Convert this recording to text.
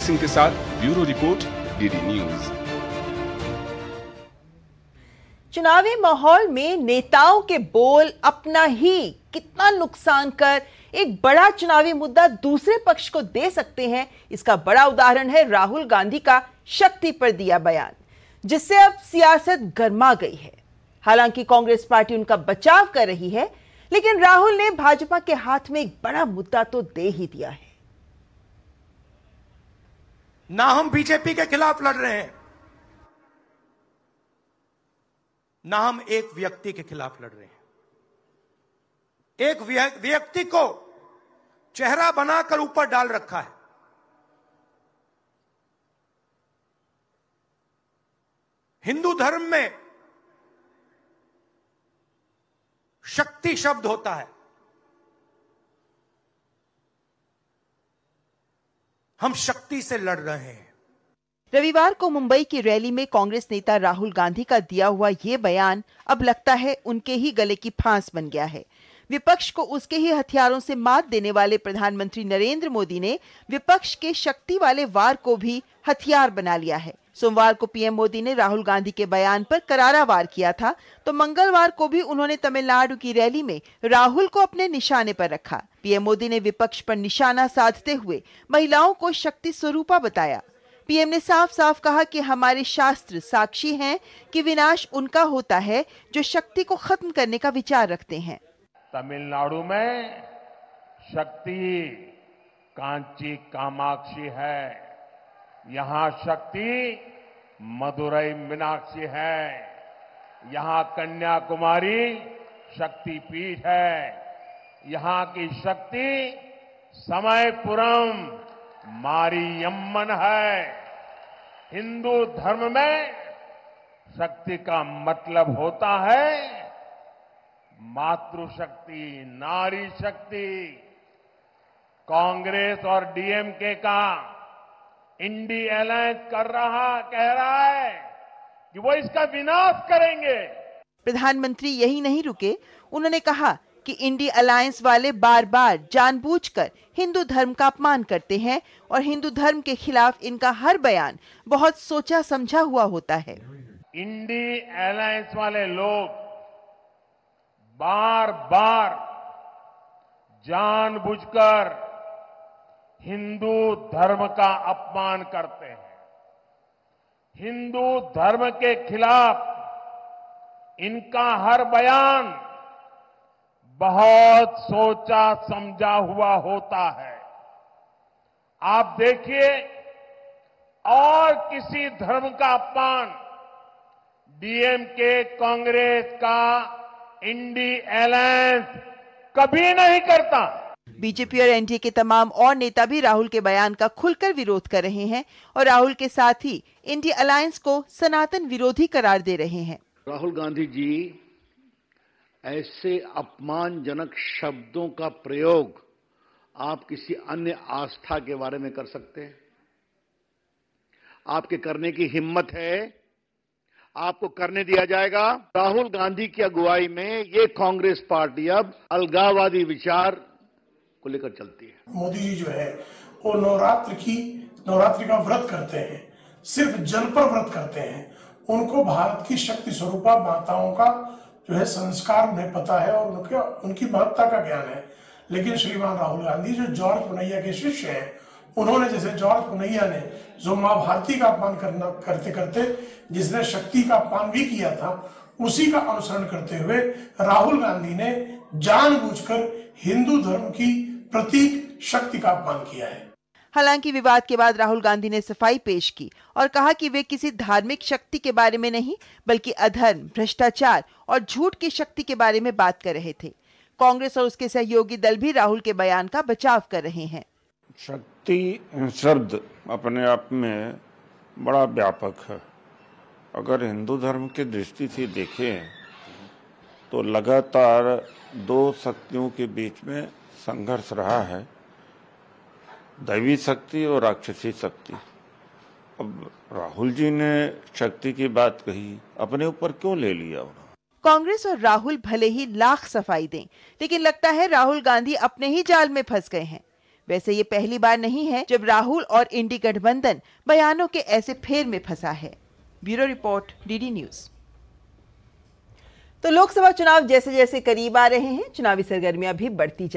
सिंह के साथ bureau report, DD news. चुनावी माहौल में नेताओं के बोल अपना ही कितना नुकसान कर एक बड़ा चुनावी मुद्दा दूसरे पक्ष को दे सकते हैं, इसका बड़ा उदाहरण है राहुल गांधी का शक्ति पर दिया बयान, जिससे अब सियासत गर्मा गई है। हालांकि कांग्रेस पार्टी उनका बचाव कर रही है, लेकिन राहुल ने भाजपा के हाथ में एक बड़ा मुद्दा तो दे ही दिया है। ना हम बीजेपी के खिलाफ लड़ रहे हैं, ना हम एक व्यक्ति के खिलाफ लड़ रहे हैं। एक व्यक्ति को चेहरा बनाकर ऊपर डाल रखा है। हिंदू धर्म में शक्ति शब्द होता है। हम शक्ति से लड़ रहे हैं। रविवार को मुंबई की रैली में कांग्रेस नेता राहुल गांधी का दिया हुआ ये बयान अब लगता है उनके ही गले की फांस बन गया है। विपक्ष को उसके ही हथियारों से मात देने वाले प्रधानमंत्री नरेंद्र मोदी ने विपक्ष के शक्ति वाले वार को भी हथियार बना लिया है। सोमवार को पीएम मोदी ने राहुल गांधी के बयान पर करारा वार किया था, तो मंगलवार को भी उन्होंने तमिलनाडु की रैली में राहुल को अपने निशाने पर रखा। पीएम मोदी ने विपक्ष पर निशाना साधते हुए महिलाओं को शक्ति स्वरूपा बताया। पीएम ने साफ साफ कहा कि हमारे शास्त्र साक्षी हैं कि विनाश उनका होता है जो शक्ति को खत्म करने का विचार रखते हैं। तमिलनाडु में शक्ति कांची कामाक्षी है, यहाँ शक्ति मदुरई मीनाक्षी है, यहाँ कन्याकुमारी शक्ति पीठ है, यहाँ की शक्ति समयपुरम मारियम्मन है। हिंदू धर्म में शक्ति का मतलब होता है मातृशक्ति, नारी शक्ति। कांग्रेस और डीएमके का इंडी अलायंस कह रहा है कि वो इसका विनाश करेंगे। प्रधानमंत्री यही नहीं रुके, उन्होंने कहा कि इंडी अलायंस वाले बार बार जानबूझकर हिंदू धर्म का अपमान करते हैं और हिंदू धर्म के खिलाफ इनका हर बयान बहुत सोचा समझा हुआ होता है। इंडी अलायंस वाले लोग बार बार जानबूझकर हिंदू धर्म का अपमान करते हैं। हिंदू धर्म के खिलाफ इनका हर बयान बहुत सोचा समझा हुआ होता है। आप देखिए, और किसी धर्म का अपमान डीएमके कांग्रेस का इंडी अलायंस कभी नहीं करता। बीजेपी और एनडीए के तमाम और नेता भी राहुल के बयान का खुलकर विरोध कर रहे हैं और राहुल के साथ ही इंडी अलायंस को सनातन विरोधी करार दे रहे हैं। राहुल गांधी जी ऐसे अपमानजनक शब्दों का प्रयोग आप किसी अन्य आस्था के बारे में कर सकते हैं? आपके करने की हिम्मत है? आपको करने दिया जाएगा? राहुल गांधी की अगुवाई में ये कांग्रेस पार्टी अब अलगाववादी विचार को लेकर चलती है। मोदी जी जो है वो नवरात्रि का व्रत करते हैं, सिर्फ जल पर व्रत करते हैं। उनको भारत की शक्ति स्वरूपा माताओं का जो है संस्कार उन्हें पता है और उनकी महत्ता का ज्ञान है। लेकिन श्रीमान राहुल गांधी जो जॉर्ज पुनैया के शिष्य हैं, उन्होंने जैसे जॉर्ज पुनैया ने जो मां भारती का अपमान करते करते जिसने शक्ति का अपमान भी किया था, उसी का अनुसरण करते हुए राहुल गांधी ने जानबूझकर हिंदू धर्म की प्रतीक शक्ति का अपमान किया है। हालांकि विवाद के बाद राहुल गांधी ने सफाई पेश की और कहा कि वे किसी धार्मिक शक्ति के बारे में नहीं, बल्कि अधर्म, भ्रष्टाचार और झूठ की शक्ति के बारे में बात कर रहे थे। कांग्रेस और उसके सहयोगी दल भी राहुल के बयान का बचाव कर रहे हैं। शक्ति शब्द अपने आप में बड़ा व्यापक है। अगर हिंदू धर्म की दृष्टि से देखें तो लगातार दो शक्तियों के बीच में संघर्ष रहा है, दैवी शक्ति और राक्षसी शक्ति। अब राहुल जी ने शक्ति की बात कही, अपने ऊपर क्यों ले लिया उन्होंने? कांग्रेस और राहुल भले ही लाख सफाई दें, लेकिन लगता है राहुल गांधी अपने ही जाल में फंस गए हैं। वैसे ये पहली बार नहीं है जब राहुल और इंडी गठबंधन बयानों के ऐसे फेर में फंसा है। Bureau report, DD news. तो लोकसभा चुनाव जैसे जैसे करीब आ रहे हैं, चुनावी सरगर्मियां भी बढ़ती जा